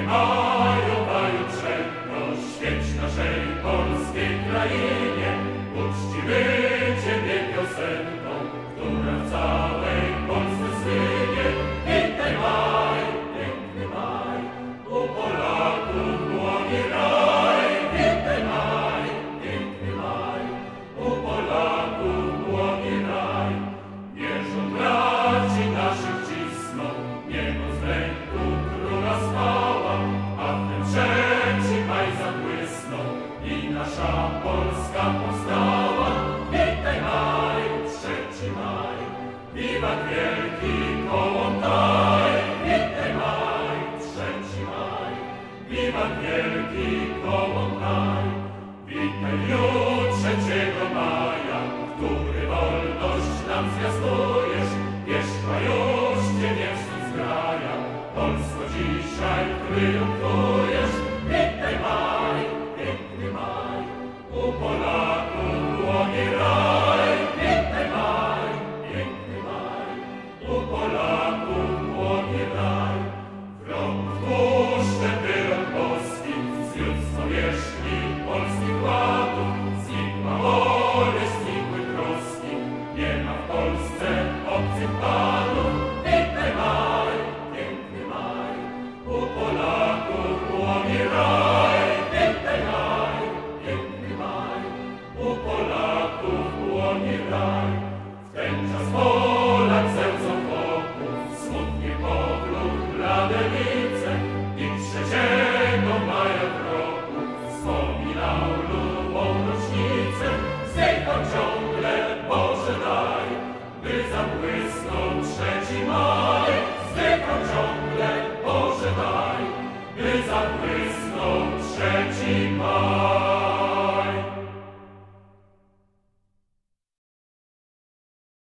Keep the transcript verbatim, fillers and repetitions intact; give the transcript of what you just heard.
maju, maju trzech, świeć naszej polskiej krainie, uczcimy Ciebie piosenką, która w całej Polsce słynie. Witaj maj, piękny maj, u Polaków młody raj. Witaj maj, piękny maj, u Polaków młody raj. Wierzą braci naszych cisną, niebo z ręku króla spała, a w tym trzeci maj zabłysnął i nasza Polska powstała. Witaj maj, trzeci maj, wiwat wielki Kołłątaj. Witaj maj, trzeci maj, wiwat wielki Kołłątaj. Witaj dniu trzeciego maja, który wolność nam zwiastujesz. Wierzchła już Cię wieczny zgraja, Polsko dzisiaj triumfujesz. Witaj maj, piękny maj, u Polaków młody raj. Witaj maj, piękny maj, u Polaków młody raj. Wrogów tłuszcze wyrok boski, zwiódł z powierzchni polskich ładów. Znikła wola, znikły troski, nie ma w Polsce obcych panów. Witaj maj, piękny maj, u Polaków młody raj. Witaj maj, piękny maj, u Polaków młody raj. W ten czas Polak zełzą wokół, smutnie pogląd blade lice i trzeciego maja w roku wspominał lubą rocznicę. Zdychał ciągle, Boże daj, by zabłysnął trzeci maj. Zdychał ciągle, Boże daj, by zabłysnął trzeci maj.